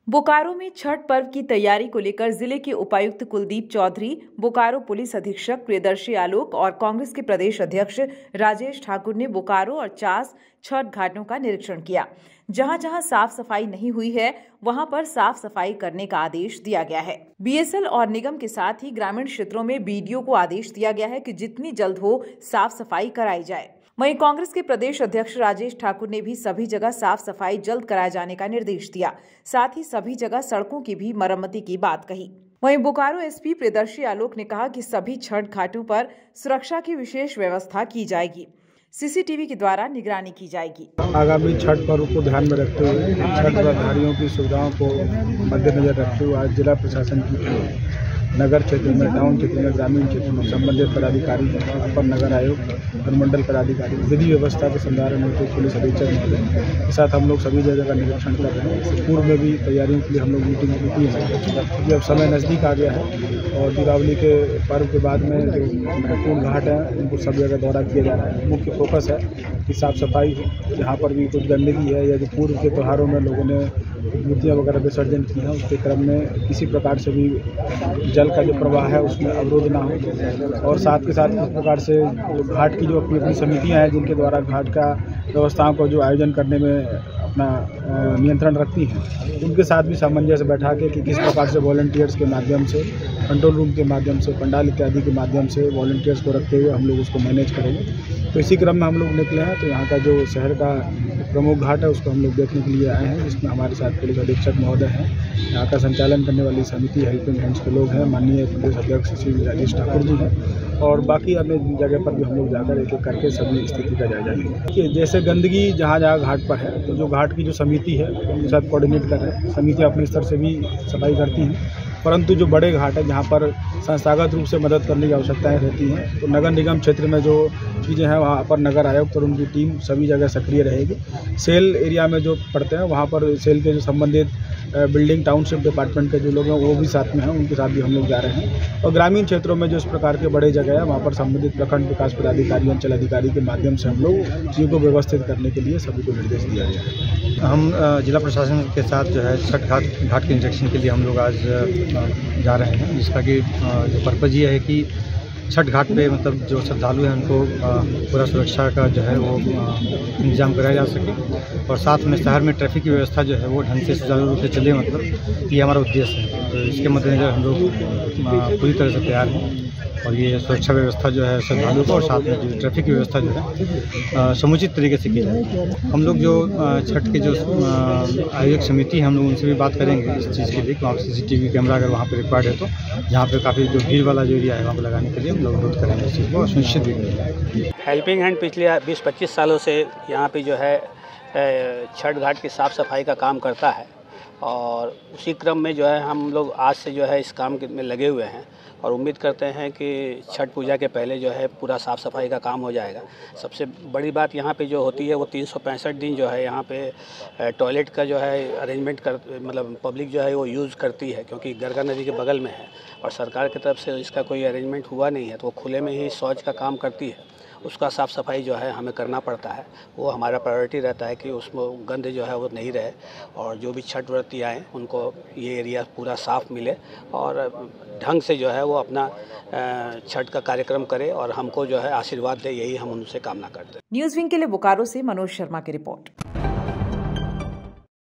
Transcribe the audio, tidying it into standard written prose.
बोकारो में छठ पर्व की तैयारी को लेकर जिले के उपायुक्त कुलदीप चौधरी, बोकारो पुलिस अधीक्षक प्रियदर्शी आलोक और कांग्रेस के प्रदेश अध्यक्ष राजेश ठाकुर ने बोकारो और चास छठ घाटों का निरीक्षण किया। जहां जहां साफ सफाई नहीं हुई है वहां पर साफ सफाई करने का आदेश दिया गया है। बीएसएल और निगम के साथ ही ग्रामीण क्षेत्रों में बीडीओ को आदेश दिया गया है कि जितनी जल्द हो साफ सफाई कराई जाए। वहीं कांग्रेस के प्रदेश अध्यक्ष राजेश ठाकुर ने भी सभी जगह साफ सफाई जल्द कराए जाने का निर्देश दिया। साथ ही सभी जगह सड़कों की भी मरम्मती की बात कही। वहीं बोकारो एसपी प्रियदर्शी आलोक ने कहा कि सभी छठ घाटों पर सुरक्षा की विशेष व्यवस्था की जाएगी। सीसीटीवी के द्वारा निगरानी की जाएगी। आगामी छठ पर्व को ध्यान में रखते हुए छठ व्रतधारियों की सुविधाओं को मद्देनजर रखते हुए आज जिला प्रशासन की नगर क्षेत्र में, टाउन क्षेत्र में, ग्रामीण क्षेत्र में संबंधित पदाधिकारी, अपर नगर आयोग, अनुमंडल पदाधिकारी, विधि व्यवस्था के संधारण में पुलिस अधीक्षक महोदय के साथ हम लोग सभी जगह का निरीक्षण कर रहे हैं। इससे पूर्व में भी तैयारियों के लिए हम लोग मीटिंग की है, क्योंकि अब समय नज़दीक आ गया है और दीपावली के पर्व के बाद में जो महत्वपूर्ण घाट हैं उनको सब जगह दौरा किया जा रहा है। मुख्य फोकस है कि साफ सफाई हो, जहाँ पर भी कुछ गंदगी है या जो पूर्व के त्योहारों में लोगों ने मूर्तियाँ वगैरह विसर्जन की है उसके क्रम में किसी प्रकार से भी जल का जो प्रवाह है उसमें अवरोध ना हो, और साथ के साथ इस प्रकार से घाट की जो अपनी अपनी समितियाँ हैं जिनके द्वारा घाट का व्यवस्थाओं को जो आयोजन करने में अपना नियंत्रण रखती हैं, उनके साथ भी सामंजस्य बैठा के कि किस प्रकार से वॉलंटियर्स के माध्यम से, कंट्रोल रूम के माध्यम से, पंडाल इत्यादि के माध्यम से वॉलंटियर्स को रखते हुए हम लोग उसको मैनेज करेंगे। तो इसी क्रम में हम लोग निकले हैं। तो यहाँ का जो शहर का प्रमुख घाट है उसको हम लोग देखने के लिए आए हैं, जिसमें हमारे साथ पुलिस अधीक्षक महोदय हैं, यहाँ का संचालन करने वाली समिति हेल्पिंग हैंड्स के लोग हैं, माननीय प्रदेश अध्यक्ष श्री राजेश ठाकुर जी हैं, और बाकी अन्य जगह पर भी हम लोग जाकर एक एक करके सभी स्थिति का जायजा लेंगे। जैसे गंदगी जहाँ जहाँ घाट पर है तो जो घाट की जो समिति है उनके साथ कोऑर्डिनेट कर रहे हैं। समितियाँ अपने स्तर से भी सफाई करती हैं, परंतु जो बड़े घाट है जहाँ पर संस्थागत रूप से मदद करने की आवश्यकताएं रहती हैं तो नगर निगम क्षेत्र में जो चीज़ें हैं वहाँ पर नगर आयुक्त और उनकी टीम सभी जगह सक्रिय रहेगी। सेल एरिया में जो पड़ते हैं वहाँ पर सेल के जो संबंधित बिल्डिंग टाउनशिप डिपार्टमेंट के जो लोग हैं वो भी साथ में हैं, उनके साथ भी हम लोग जा रहे हैं। और ग्रामीण क्षेत्रों में जो इस प्रकार के बड़े जगह है वहाँ पर संबंधित प्रखंड विकास पदाधिकारी, अंचल अधिकारी के माध्यम से हम लोग चीज़ों को व्यवस्थित करने के लिए सभी को निर्देश दिया गया है। हम जिला प्रशासन के साथ जो है छठ घाट के निरीक्षण के लिए हम लोग आज जा रहे हैं, जिसका कि जो पर्पज़ ये है कि छठ घाट पे मतलब जो श्रद्धालु हैं उनको पूरा सुरक्षा का जो है वो इंतजाम कराया जा सके, और साथ में शहर में ट्रैफिक की व्यवस्था जो है वो ढंग से सुचारू रूप से चले, मतलब ये हमारा उद्देश्य है। तो इसके मद्देनजर हम लोग पूरी तरह से तैयार हैं, और ये सुरक्षा व्यवस्था जो है श्रद्धालुओं को और साथ में जो ट्रैफिक की व्यवस्था जो है समुचित तरीके से की जाए। हम लोग जो छठ के जो आयोजक समिति है हम लोग उनसे भी बात करेंगे इस चीज़ के लिए कि वहाँ सीसीटीवी कैमरा अगर वहाँ पे रिक्वायर्ड है तो जहाँ पे काफ़ी जो भीड़ वाला जो एरिया है वहाँ पर लगाने के लिए हम लोग अनुरोध करेंगे इस चीज़ को, सुनिश्चित भी करेंगे। हेल्पिंग हैंड पिछले 20-25 सालों से यहाँ पे जो है छठ घाट की साफ़ सफाई का काम करता है, और उसी क्रम में जो है हम लोग आज से जो है इस काम में लगे हुए हैं और उम्मीद करते हैं कि छठ पूजा के पहले जो है पूरा साफ़ सफाई का काम हो जाएगा। सबसे बड़ी बात यहाँ पे जो होती है वो 365 दिन जो है यहाँ पे टॉयलेट का जो है अरेंजमेंट मतलब पब्लिक जो है वो यूज़ करती है, क्योंकि गरगा नदी के बगल में है और सरकार की तरफ से इसका कोई अरेंजमेंट हुआ नहीं है, तो वो खुले में ही शौच का काम करती है। उसका साफ़ सफाई जो है हमें करना पड़ता है, वो हमारा प्रायोरिटी रहता है कि उसमें गंद जो है वो नहीं रहे, और जो भी छठ व्रती आएँ उनको ये एरिया पूरा साफ़ मिले और ढंग से जो है वो अपना छठ का कार्यक्रम करे और हमको जो है आशीर्वाद दे, यही हम उनसे कामना करते हैं। न्यूज़ विंग के लिए बोकारो से मनोज शर्मा की रिपोर्ट।